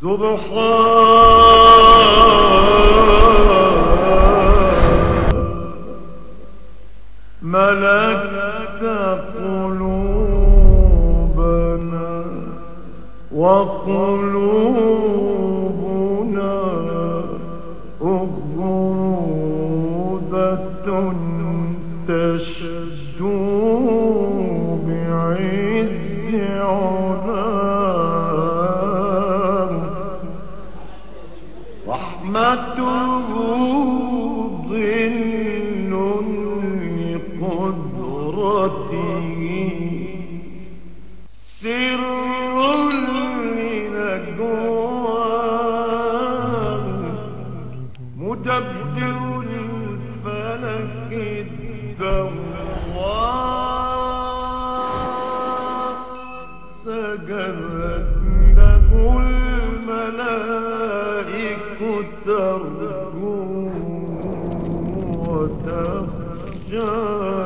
سبحان ملكت قلوبنا وقلوبنا أغرودة تشدو بعز علام رحمته ظل لقدرته سر للأكوان مدبر الفلك الدوار سجدت له الملائكة ترجو وتخشى